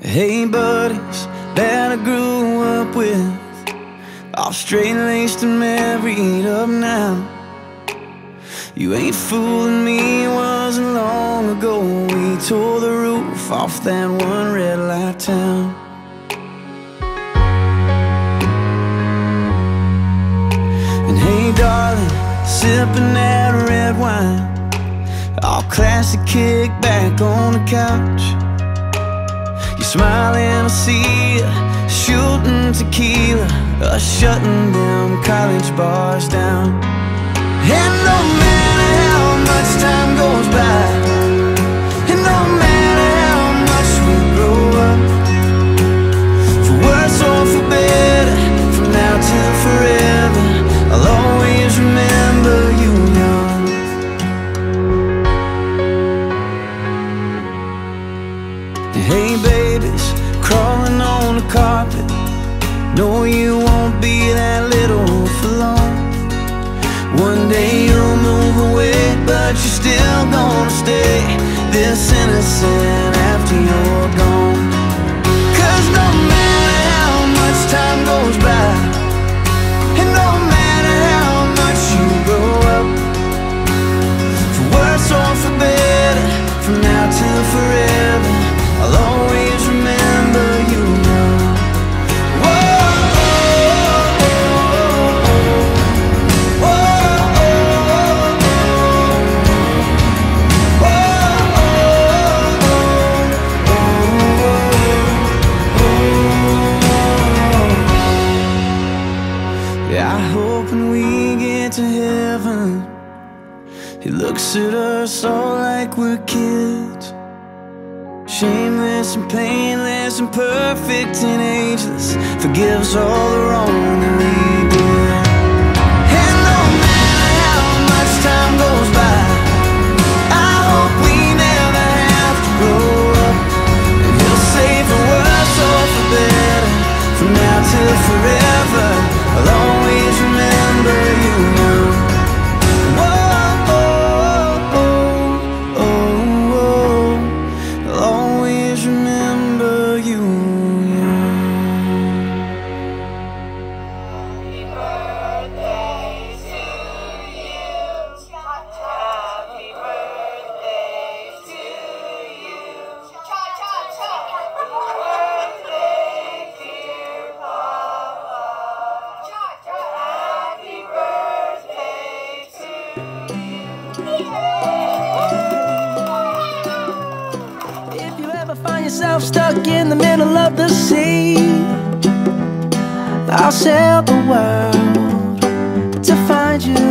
Hey buddies that I grew up with, all straight-laced and married up now. You ain't fooling me, it wasn't long ago we tore the roof off that one red light town. And hey darling, sipping that red wine, all classic, kick back on the couch. You smiling, I see ya, shooting tequila, shutting them college bars down. And no matter how much time goes by, and no matter how much we grow up, for worse or for better, from now till forever, I'll always remember you young. Hey babies, crawling on the carpet, no, you won't be that little for long. One day you'll move away, but you're still gonna stay this innocent after you're gone. 'Cause no matter how much time goes by, and no matter how much you grow up, for worse or for better, from now till forever, I'll always remember you young. I hope when we get to heaven, He looks at us all like we're kids, shameless and painless and perfect and ageless, forgives all the wrong that we did. And no matter how much time goes by, I hope we never have to grow up, and He'll say for worse or for better, from now till forever, I'll always remember you young. Whoa, oh, oh, oh, oh. I'll always remember you young. Happy birthday to you. Happy birthday to you. Cha-cha-cha. Happy birthday, dear Papa. Happy birthday to you. If you ever find yourself stuck in the middle of the sea, I'll sail the world to find you.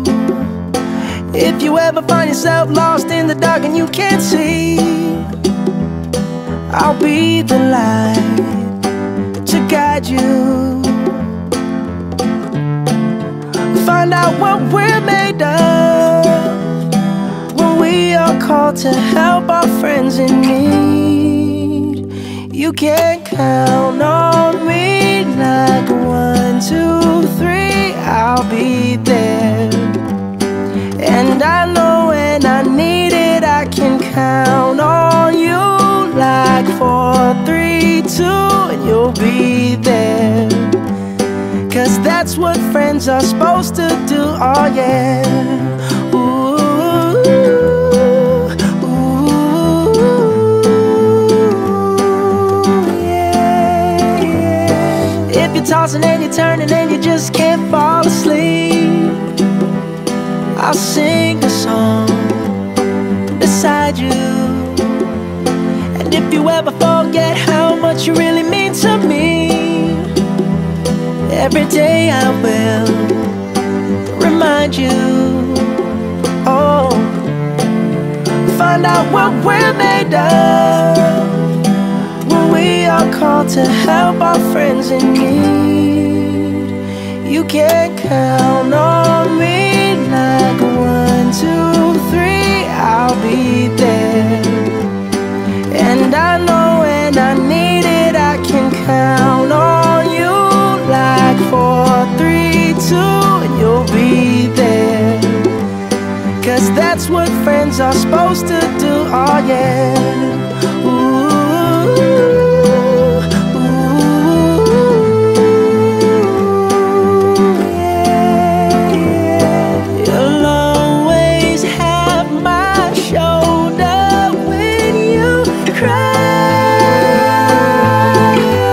If you ever find yourself lost in the dark and you can't see, I'll be the light to guide you. Find out what we're made of when we are called to help our friends in need. You can count on me like 1, 2, 3, I'll be there. And I know when I need it, I can count on you like 4, 3, 2, and you'll be there. 'Cause that's what friends are supposed to do, oh yeah. Ooh, ooh, yeah, yeah. If you're tossing and you're turning and you just can't fall asleep, I'll sing a song beside you. And if you ever forget how much you really mean to me, every day I will remind you. Oh, find out what we're made of when we are called to help our friends in need. You can count on me like 1, 2, 3, I'll be there. And I know when I need it, I can count on you like 4, 3, 2, and you'll be there. 'Cause that's what friends are supposed to do, oh yeah. Ooh. cry.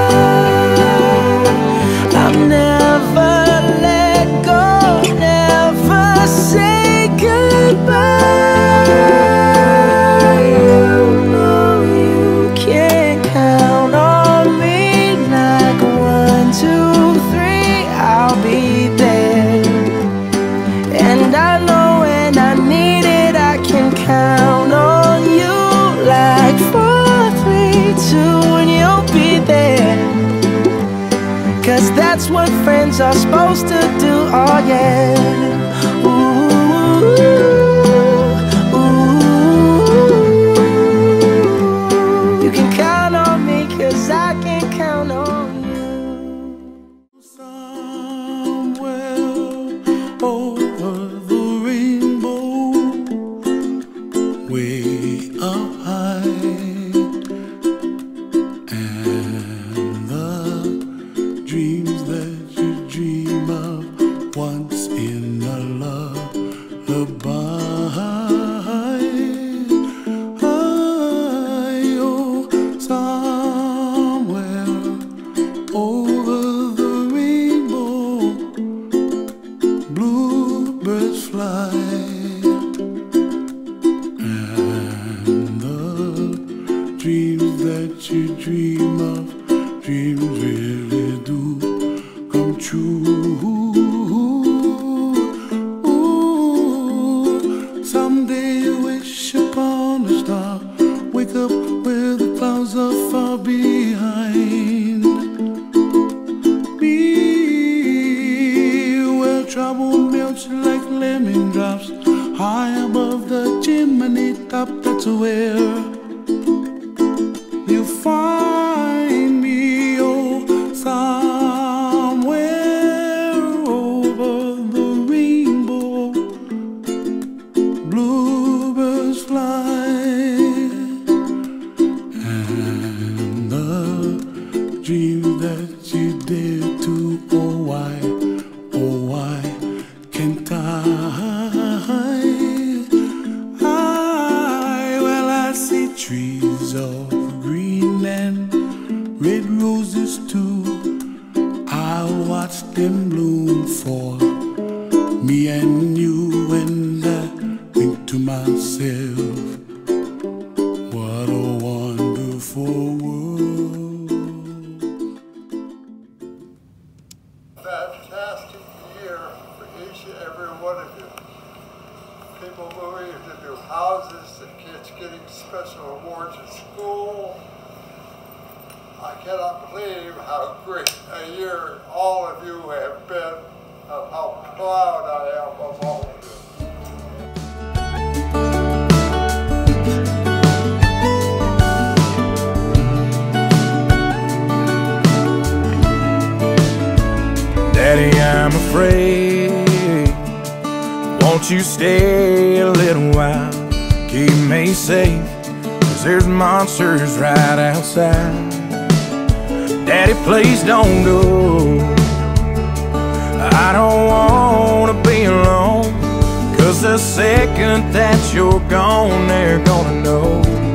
I'll never let go, never say goodbye. You know you can't count on me like 1, 2, 3, I'll be there. And I know when I need it, I can count on you like 4, 3, 2, and you'll be there. 'Cause that's what friends are supposed to do, oh yeah. Ooh, ooh. You can count on me 'cause I can count on you. Somewhere over the rainbow, way up high, and the dreams that you dream of once in a lullaby. Oh, somewhere over the rainbow, bluebirds fly, and the dreams that you dream of, dreams really do come true. Ooh, someday you wish upon a star, wake up where the clouds are far behind me, where trouble melts like lemon drops high above the chimney top. That's where you find me. Oh, somewhere over the rainbow, bluebirds fly, and the dreams that you dare to, oh why can't I? Well, I see trees of green and red roses too. I watch them bloom for me and you, and I think to myself, what a wonderful world. Fantastic year for each and every one of you. People moving into new houses, the kids getting special awards at school. I cannot believe how great a year all of you have been, and how proud I am of all of you. Daddy, I'm afraid. Won't you stay a little while? Keep me safe, 'cause there's monsters right outside. Daddy, please don't go. I don't wanna be alone, 'cause the second that you're gone, they're gonna know.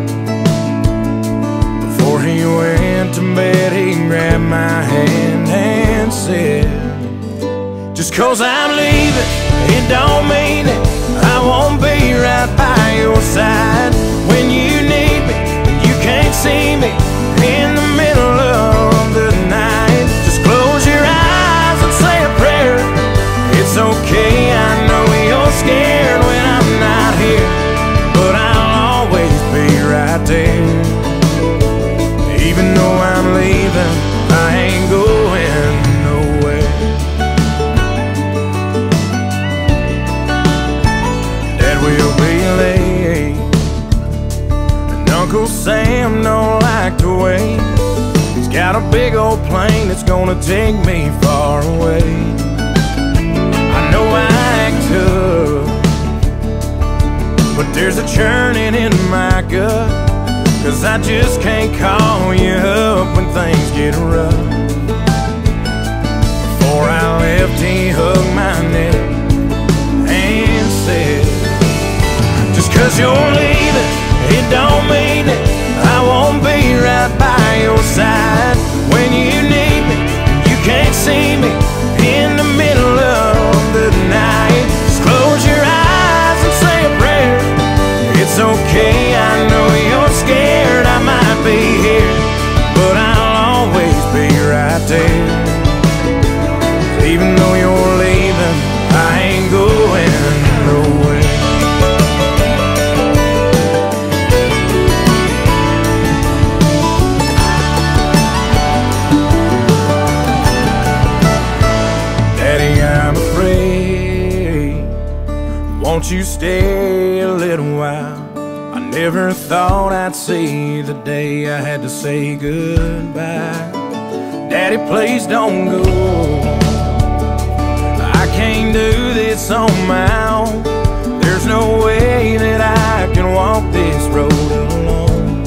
Before he went to bed, he grabbed my hand and said, just 'cause I'm leaving, it don't mean that I won't be right by your side. When you need me, you can't see me in the middle of the night. Just close your eyes and say a prayer. It's okay, I know you're scared when I'm not here, but I'll always be right there. Even though I'm leaving, I ain't going nowhere. Dad will be late, and Uncle Sam don't like to wait. He's got a big old plane that's gonna take me far away. I know I act tough, but there's a churning in my gut, 'cause I just can't call you up when things get rough. Before I left, he hugged my neck and said, just 'cause you're leaving, it don't mean that I won't won't you stay a little while? I never thought I'd see the day I had to say goodbye. Daddy, please don't go. I can't do this on my own. There's no way that I can walk this road alone.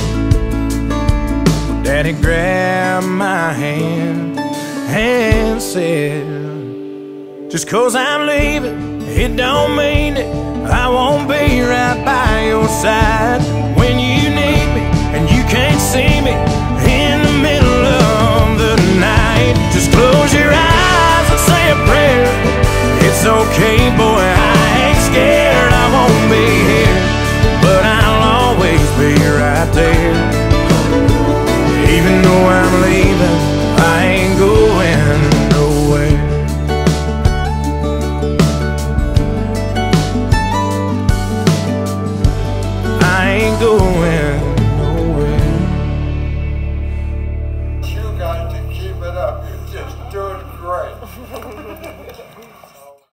Daddy grabbed my hand and said, just 'cause I'm leaving, it don't mean that I won't be right by your side when you need me and you can't see me in the middle of the night. Just close your eyes and say a prayer. It's okay, boy, I ain't scared. I won't be here, but I'll always be right there. Even though I'm leaving, I ain't going nowhere. I ain't going